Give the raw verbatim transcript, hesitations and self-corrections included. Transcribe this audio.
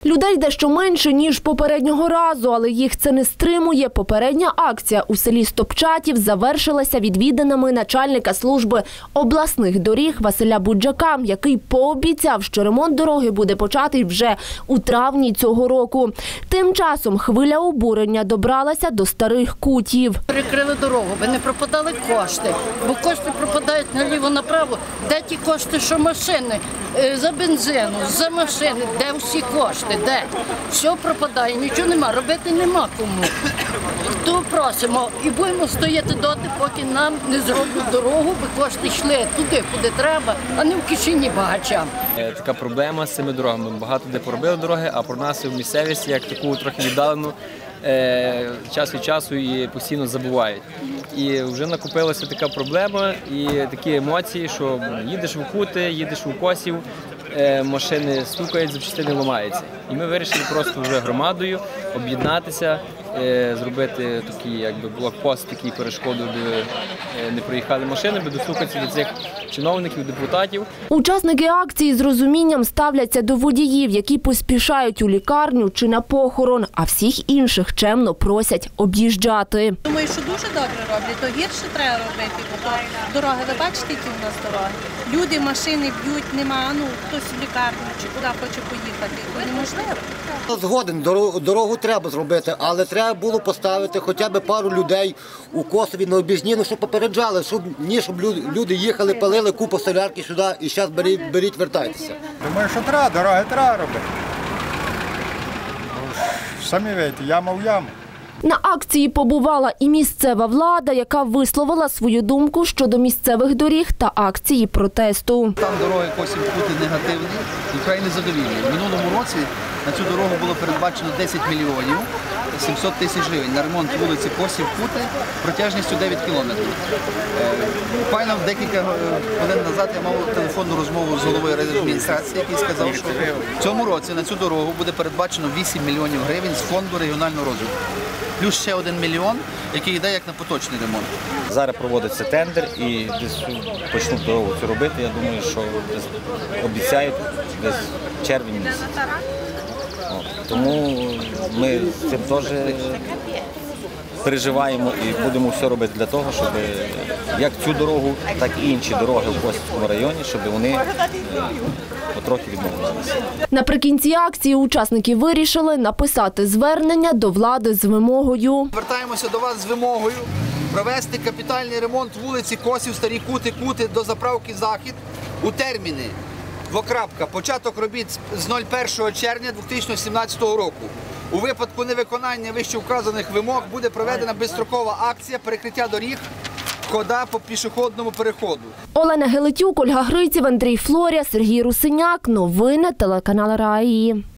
Людей дещо менше, ніж попереднього разу, але їх це не стримує. Попередня акція у селі Стопчатів завершилася відвіданими начальника служби обласних доріг Василя Буджака, який пообіцяв, що ремонт дороги буде початий вже у травні цього року. Тим часом хвиля обурення добралася до Старих Кутів. Перекрили дорогу, ви не пропадали кошти, бо кошти пропадають наліво-направо. Де ті кошти, що машини? За бензину, за машини, де всі кошти, де? Все пропадає, нічого нема, робити нема кому. То просимо і будемо стояти доти, поки нам не зроблять дорогу, бо кошти йшли туди, куди треба, а не в кишені багачам. Така проблема з цими дорогами. Багато де поробили дороги, а про нас в місцевості, як таку трохи віддалену, час від часу і постійно забувають. І вже накопилася така проблема і такі емоції, що їдеш в Кути, їдеш в Косів, машини стукають, запчастини ламаються. І ми вирішили просто вже громадою об'єднатися, зробити такий якби блокпост, такий перешкоду, де не проїхали машини, аби достукатися до цих чиновників, депутатів. Учасники акції з розумінням ставляться до водіїв, які поспішають у лікарню чи на похорон, а всіх інших чемно просять об'їжджати. Думаю, що дуже добре роблять, то гірше треба робити, бо дороги, ви бачите, які у нас дороги. Люди, машини б'ють, нема, ну хтось в лікарню чи куди хоче поїхати, то неможливо. Згоден, дорогу, дорогу треба зробити, але треба було поставити хоча б пару людей у Косові на об'їзні, щоб попереджали, щоб ні, щоб люди їхали, палили купу солярки сюди і зараз беріть, беріть, вертайтеся. Думаю, що треба, дороги треба робити. Самі бачите, яма в яму. На акції побувала і місцева влада, яка висловила свою думку щодо місцевих доріг та акції протесту. Там дороги Косів-Кути негативні і вкрай незадовільні. В минулому році на цю дорогу було передбачено десять мільйонів сімсот тисяч гривень на ремонт вулиці Косів-Кути протяжністю дев'ять кілометрів. Буквально декілька хвилин назад я мав телефонну розмову з головою райадміністрації, який сказав, що в цьому році на цю дорогу буде передбачено вісім мільйонів гривень з фонду регіонального розвитку. Плюс ще один мільйон, який йде як на поточний ремонт. Зараз проводиться тендер і десь почнуть дорогу цю робити. Я думаю, що десь обіцяють десь червень місяць. Тому ми з цим теж переживаємо і будемо все робити для того, щоб як цю дорогу, так і інші дороги в Косівському районі, щоб вони потрохи відновлювалися. Наприкінці акції учасники вирішили написати звернення до влади з вимогою. Звертаємося до вас з вимогою провести капітальний ремонт вулиці Косів, Старі Кути, Кути до заправки Захід у терміни. Двокрапка. Початок робіт з першого червня дві тисячі сімнадцятого року. У випадку невиконання вищевказаних вимог буде проведена безстрокова акція перекриття доріг хода по пішохідному переходу. Олена Гелетюк, Ольга Гриців, Андрій Флоря, Сергій Русиняк. Новини телеканал Раї.